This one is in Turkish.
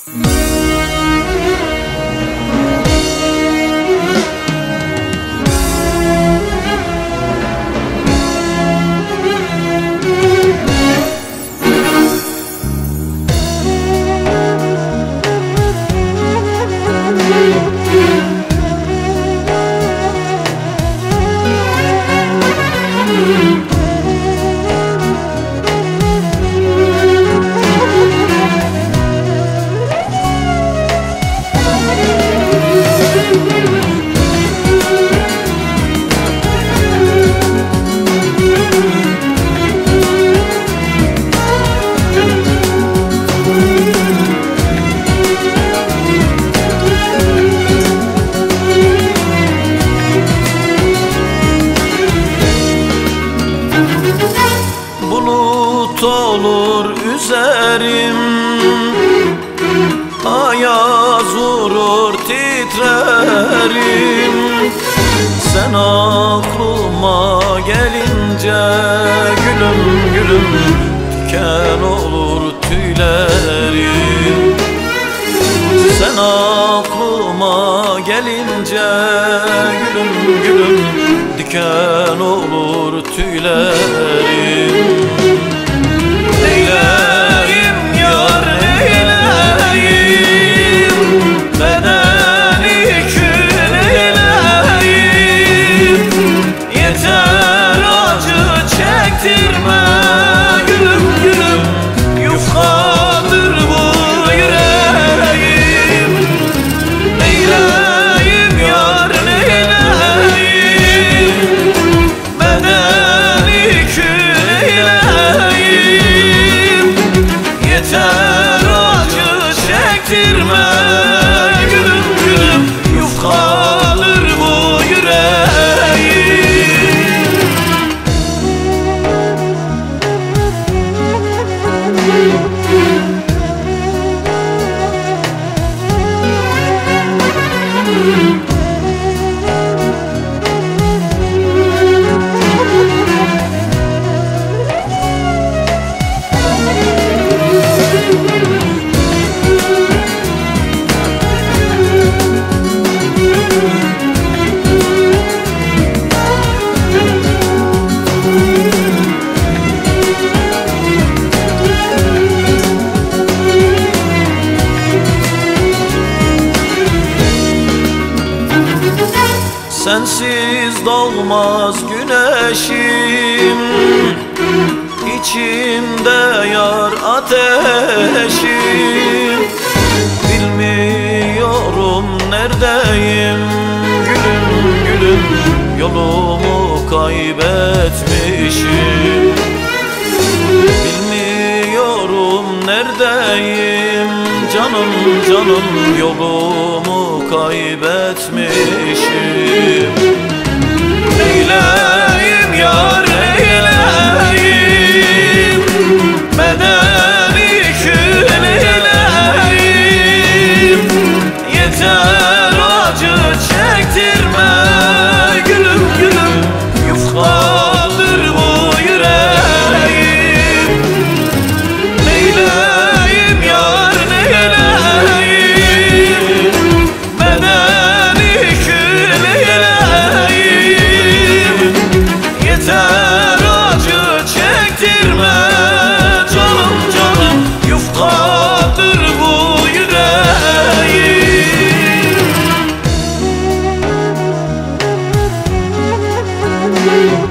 Bulut olur üzerim, ayaz vurur titrerim. Sen aklıma gelince gülüm gülüm diken olur tüylerim. Sen aklıma gelince gülüm gülüm diken olur tüylerim. Neyleyim yar neyleyim, bedeni kül eyleyim. Yeter acı çektirme gülüm gülüm, yufkadır bu yüreğim. Neyleyim yar neyleyim, bedeni kül eyleyim. Yeter acı çektirme gülüm gülüm, yufkadır bu yüreğim. Sensiz doğmaz güneşim, içimde yar ateşim. Bilmiyorum neredeyim gülüm gülüm, yolumu kaybetmişim. Bilmiyorum neredeyim canım canım, yolumu kaybetmişim. Neyleyim yar neyleyim, bedeni kül eyleyim. Yeter acı çektirme gülüm gülüm, yufkadır bu yüreğim. Neyleyim yar neyleyim, bedeni kül eyleyim. Yeter acı çektirme canım canım, yufkadır bu yüreğim.